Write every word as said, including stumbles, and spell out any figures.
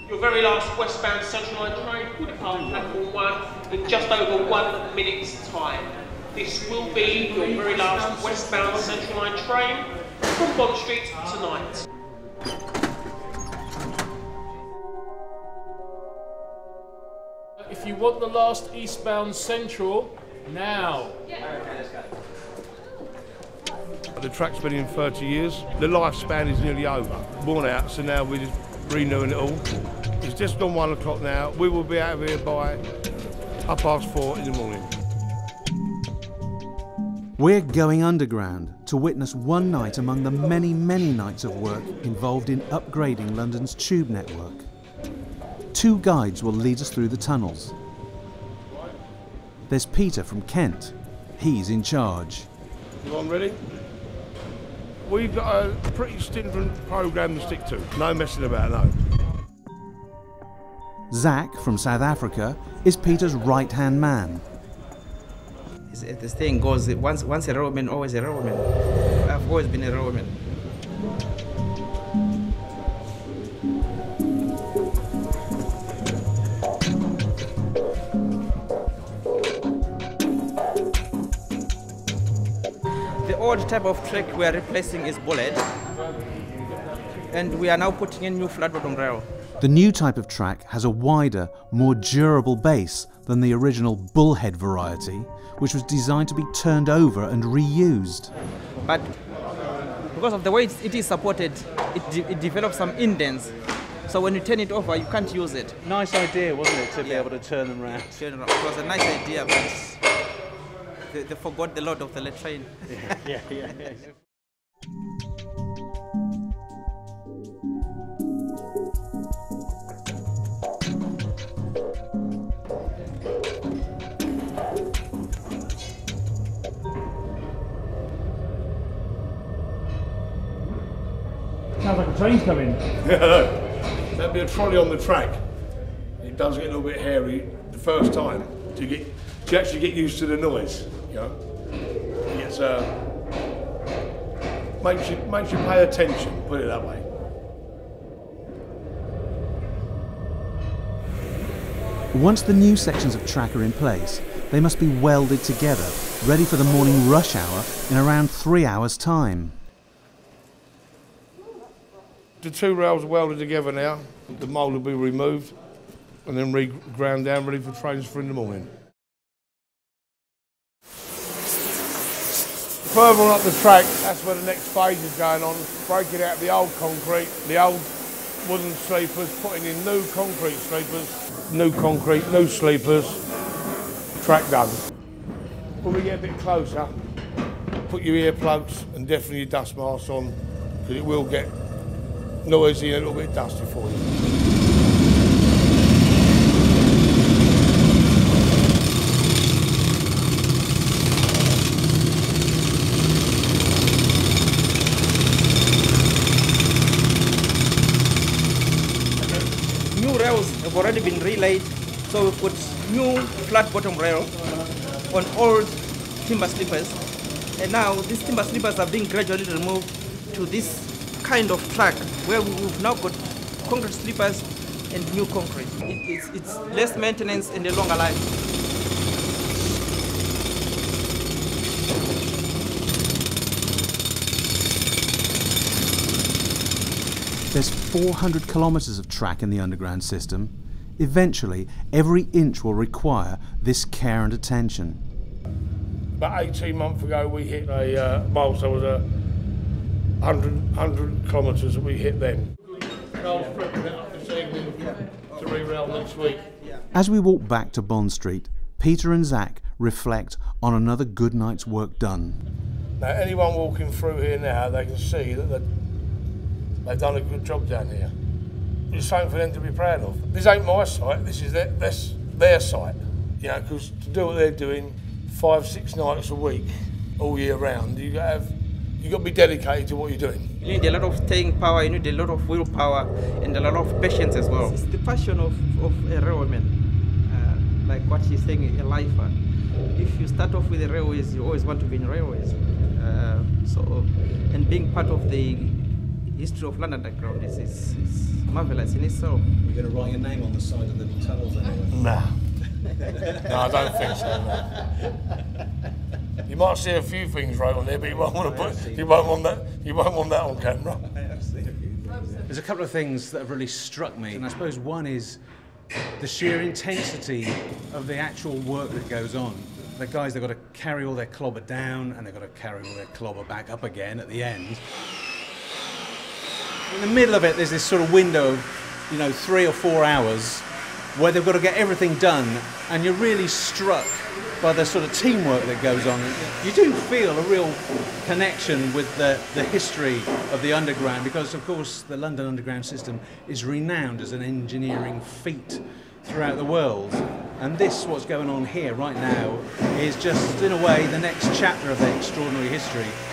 Your very last westbound Central Line train will depart platform one in just over one minute's time. This will be your very last westbound Central Line train from Bond Street tonight. If you want the last eastbound Central, now. The track's been in thirty years. The lifespan is nearly over. Worn out, so now we're just renewing it all. It's just gone one o'clock now. We will be out of here by half past four in the morning. We're going underground to witness one night among the many, many nights of work involved in upgrading London's tube network. Two guides will lead us through the tunnels. There's Peter from Kent. He's in charge. You on ready? We've got a pretty stringent programme to stick to. No messing about, no. Zach from South Africa is Peter's right-hand man. The saying goes, once, once a railwayman, always a railwayman. I've always been a railwayman. The old type of track we are replacing is bullet, and we are now putting in new flat bottom rail. The new type of track has a wider, more durable base than the original bullhead variety, which was designed to be turned over and reused. But because of the way it is supported, it, de it develops some indents. So when you turn it over, you can't use it. Nice idea, wasn't it, to yeah. be able to turn them round? Turn around. It was a nice idea, but they, they forgot the load of the train. yeah, yeah, yeah. yeah. Sounds like a train's coming. There'll be a trolley on the track. It does get a little bit hairy the first time to get to actually get used to the noise. You know, it's uh, makes you makes you pay attention. Put it that way. Once the new sections of track are in place, they must be welded together, ready for the morning rush hour in around three hours' time. The two rails are welded together now. The mould will be removed and then re-ground down, ready for trains for in the morning. Further on up the track, that's where the next phase is going on, breaking out the old concrete, the old wooden sleepers, putting in new concrete sleepers, new concrete, new sleepers, track done. When we get a bit closer, put your earplugs and definitely your dust masks on, because it will get noisy and a little bit dusty for you. New rails have already been relayed, so we put new flat bottom rail on old timber sleepers, and now these timber sleepers are being gradually removed to this kind of track where we've now got concrete sleepers and new concrete. It, it's, it's less maintenance and a longer life. There's four hundred kilometres of track in the underground system. Eventually, every inch will require this care and attention. About eighteen months ago, we hit a uh, milestone, was a one hundred kilometres that we hit then. Carl's prepping it up this evening to re-rail next week. As we walk back to Bond Street, Peter and Zach reflect on another good night's work done. Now, anyone walking through here now, they can see that they've done a good job down here. It's something for them to be proud of. This ain't my site, this is their, this, their site. You know, because to do what they're doing five, six nights a week, all year round, you got to have, you got to be dedicated to what you're doing. You need a lot of staying power, you need a lot of willpower, and a lot of patience as well. It's the passion of, of a railwayman, uh, like what she's saying, a lifer. If you start off with the railways, you always want to be in railways. Uh, so, and being part of the history of London Underground is, is, is marvelous in itself. You're going to write your name on the side of the tunnels anyway? Nah. No, I don't think so. No. You might see a few things right on there, but you won't want to put. You won't want that. You won't want that on camera. There's a couple of things that have really struck me, and I suppose one is the sheer intensity of the actual work that goes on. The guys, they've got to carry all their clobber down, and they've got to carry all their clobber back up again at the end. In the middle of it, there's this sort of window of, you know, three or four hours where they've got to get everything done, and you're really struck by the sort of teamwork that goes on. You do feel a real connection with the, the history of the Underground, because of course the London Underground system is renowned as an engineering feat throughout the world. And this, what's going on here right now, is just in a way the next chapter of that extraordinary history.